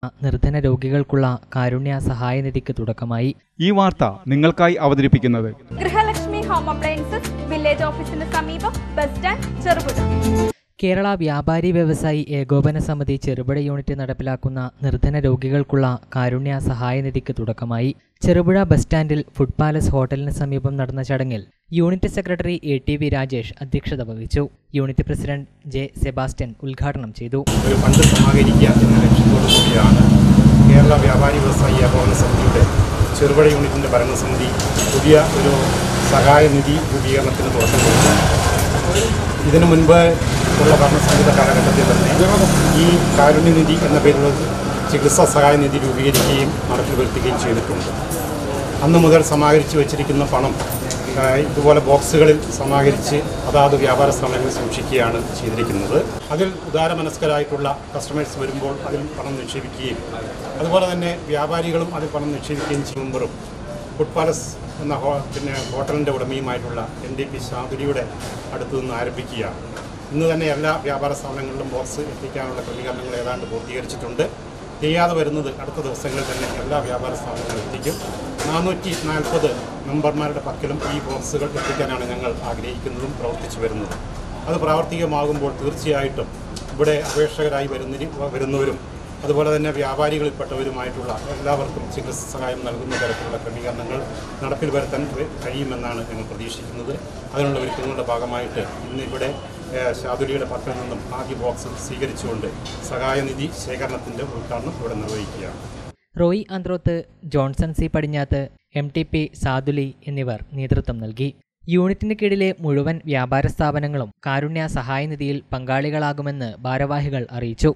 നിർധന രോഗികൾക്കുള്ള കാരുണ്യ സഹായനിധിക്ക് തുടക്കമായി. ഈ വാർത്ത നിങ്ങൾക്കായി അവതരിപ്പിക്കുന്നത് ഗൃഹലക്ഷ്മി ഹോം അപ്ലയൻസസ്, വില്ലേജ് ഓഫീസിന് സമീപം, ബസ് സ്റ്റാൻഡ്, ചെറുപുഴ. കേരള വ്യാപാരി വ്യവസായി ഏകോപന സമിതി ചെറുപുഴ യൂണിറ്റ് നടപ്പിലാക്കുന്ന നിർധന രോഗികൾക്കുള്ള കാരുണ്യ സഹായനിധിക്ക് തുടക്കമായി. ചെറുപുഴ ബസ് സ്റ്റാൻഡിൽ ഫുഡ് പാലസ് ഹോട്ടലിന് സമീപം നടന്ന ചടങ്ങിൽ യൂണിറ്റ് സെക്രട്ടറി ATV രാജേഷ് അധ്യക്ഷത വഹിച്ചു. Unit president J. സെബാസ്റ്റ്യൻ ഉദ്ഘാടനം ചെയ്തു. ഒരു ഫണ്ട് സമാഹരിക്കുക എന്ന ലക്ഷ്യത്തോടു കൂടിയാണ് കേരള വ്യാപാരി വ്യവസായി ഏകോപന സമിതിയുടെ ചെറുപുഴ യൂണിറ്റിൻ്റെ ഭരണസമിതി പുതിയ ഒരു സഹായനിധി രൂപീകരണത്തിന് തുടക്കം കൊടുത്തത്. ഇതിനു മുൻപ് ഉള്ള ഭരണസമിതിയുടെ കാലഘട്ടത്തിൽ തന്നെ ഈ കാരുണ്യനിധി എന്ന പേരിലുള്ള ചികിത്സാ സഹായനിധി രൂപീകരിക്കുകയും നടപ്പിൽ വരുത്തുകയും ചെയ്തിട്ടുണ്ട്. അന്ന് മുതൽ സമാഹരിച്ച് വച്ചിരിക്കുന്ന പണം ഇതുപോലെ ബോക്സുകളിൽ സമാഹരിച്ച് അതാത് വ്യാപാര സ്ഥാപനങ്ങളിൽ സൂക്ഷിക്കുകയാണ് ചെയ്തിരിക്കുന്നത്. അതിൽ ഉദാരമനസ്കരായിട്ടുള്ള കസ്റ്റമേഴ്സ് വരുമ്പോൾ അതിൽ പണം നിക്ഷേപിക്കുകയും അതുപോലെ തന്നെ വ്യാപാരികളും അതിൽ പണം നിക്ഷേപിക്കുകയും ചെയ്യുമ്പോഴും ഫുഡ് പാലസ് എന്ന ഹോട്ടലിൻ്റെ ഉടമയുമായിട്ടുള്ള NDP ശാതുലിയുടെ അടുത്തു നിന്ന് ആരംഭിക്കുകയാണ്. ഇന്ന് തന്നെ എല്ലാ വ്യാപാര സ്ഥാപനങ്ങളിലും ബോക്സ് എത്തിക്കാനുള്ള ക്രമീകരണങ്ങൾ ഏതാണ്ട് പൂർത്തീകരിച്ചിട്ടുണ്ട്. ചെയ്യാതെ വരുന്നത് അടുത്ത ദിവസങ്ങളിൽ തന്നെ എല്ലാ വ്യാപാര സ്ഥാപനങ്ങളും എത്തിക്കും. 440 മെമ്പർമാരുടെ പക്കലും ഈ ബോക്സുകൾ എത്തിക്കാനാണ് ഞങ്ങൾ ആഗ്രഹിക്കുന്നതും പ്രവർത്തിച്ചു വരുന്നത്. അത് പ്രാവർത്തികമാകുമ്പോൾ തീർച്ചയായിട്ടും ഇവിടെ അപേക്ഷകരായി വരുന്നവരും അതുപോലെ തന്നെ വ്യാപാരികളിൽപ്പെട്ടവരുമായിട്ടുള്ള എല്ലാവർക്കും ചികിത്സ സഹായം നൽകുന്ന തരത്തിലുള്ള ക്രമീകരണങ്ങൾ നടപ്പിൽ വരുത്താൻ കഴിയുമെന്നാണ് ഞങ്ങൾ പ്രതീക്ഷിക്കുന്നത്. അതിനുള്ള ഒരുക്കങ്ങളുടെ ഭാഗമായിട്ട് ഇന്ന് ഇവിടെ ശാതുലിയുടെ പക്കൽ നിന്നും ആദ്യ ബോക്സ് സ്വീകരിച്ചുകൊണ്ട് സഹായനിധി ശേഖരണത്തിൻ്റെ ഉദ്ഘാടനം ഇവിടെ നിർവഹിക്കുകയാണ്. റോയി ആന്ത്രോത്ത്, ജോൺസൺ C. പടിഞ്ഞാത്ത്, MTP സാദുലി എന്നിവർ നേതൃത്വം നൽകി. യൂണിറ്റിന് കീഴിലെ മുഴുവൻ വ്യാപാര സ്ഥാപനങ്ങളും കാരുണ്യ സഹായനിധിയിൽ പങ്കാളികളാകുമെന്ന് ഭാരവാഹികൾ അറിയിച്ചു.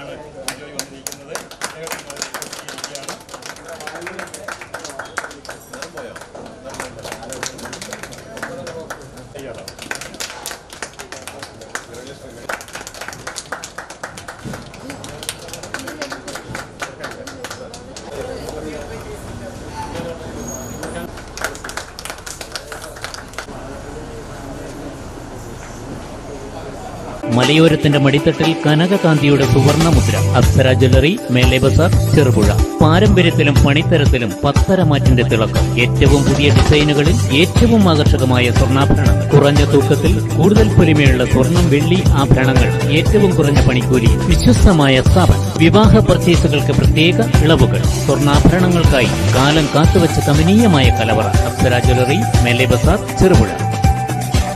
മലയോരത്തിന്റെ മടിത്തട്ടിൽ കനകകാന്തിയുടെ സുവർണമുദ്ര. അപ്സര ജ്വല്ലറി, മേലെ ബസാർ, ചെറുപുഴ. പാരമ്പര്യത്തിലും പണിത്തരത്തിലും പത്തരമാറ്റിന്റെ തിളക്കം. ഏറ്റവും പുതിയ ഡിസൈനുകളിൽ ഏറ്റവും ആകർഷകമായ സ്വർണ്ണാഭരണങ്ങൾ. കുറഞ്ഞ തൂക്കത്തിൽ കൂടുതൽ പൊലിമയുള്ള സ്വർണം, വെള്ളി ആഭരണങ്ങൾ. ഏറ്റവും കുറഞ്ഞ പണിക്കൂലി. വിശ്വസ്തമായ സ്ഥാപനം. വിവാഹ പർച്ചേസുകൾക്ക് പ്രത്യേക ഇളവുകൾ. സ്വർണ്ണാഭരണങ്ങൾക്കായി കാലം കാത്തുവച്ച കമനീയമായ കലവറ. അപ്സര ജ്വല്ലറി, മേലെ ബസാർ, ചെറുപുഴ.